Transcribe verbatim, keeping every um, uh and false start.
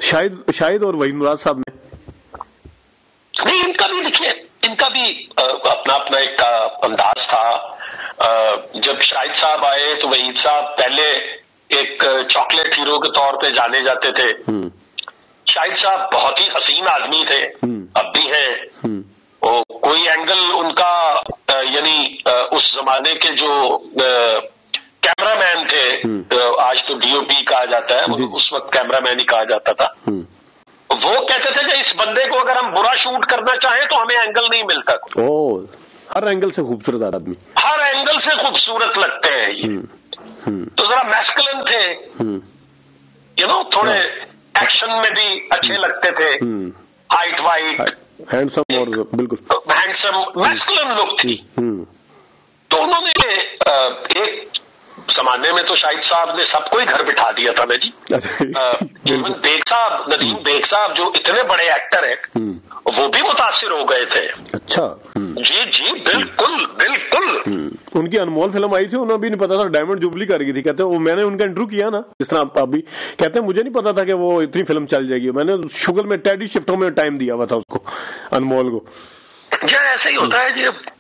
شاہد شاہد اور وحید مراد صاحب نے نہیں، ان کا بھی دیکھیے، ان کا بھی اپنا اپنا ایک انداز تھا. جب شاہد صاحب آئے تو وحید صاحب پہلے ایک چاکلیٹ ہیرو کے طور پہ جانے جاتے تھے. شاہد صاحب بہت ہی حسین آدمی تھے، اب بھی ہیں. کوئی اینگل ان کا، یعنی اس زمانے کے جو کیمرہ مین تھے، آج تو ڈی او پی کہا جاتا ہے، اس وقت کیمرہ مین ہی کہا جاتا تھا، وہ کہتے تھے کہ اس بندے کو اگر ہم برا شوٹ کرنا چاہیں تو ہمیں اینگل نہیں ملتا. او ہر اینگل سے خوبصورت آدمی، ہر اینگل سے خوبصورت لگتے ہیں یہ. تو ذرا میسکلن تھے، یو نو، تھوڑے ایکشن میں بھی اچھے لگتے تھے، ہائٹ وائٹ، ہینڈسم، اور بالکل ہینڈسم میسکلن لک تھی. تو انہوں نے ایک زمانے میں تو شاہد صاحب نے سب کو ہی گھر بٹھا دیا تھا نا جی. ایون بیگ صاحب، ندیم بیگ صاحب جو اتنے بڑے ایکٹر ہیں، وہ بھی متاثر ہو گئے تھے. اچھا، جی جی بالکل بالکل. ان کی انمول فلم آئی تھی، انہیں بھی نہیں پتا تھا ڈائمنڈ جوبلی کر گئی تھی. کہتے ہیں وہ میں نے ان کا انٹرویو کیا نا، جس طرح آپ بھی کہتے ہیں مجھے نہیں پتا تھا کہ وہ اتنی فلم چل جائے گی. میں نے شگل میں ٹیڈی شفٹوں میں ٹائم دیا ہوا تھا اس کو، انمول کو. جی ایسے ہی ہوتا ہے جی.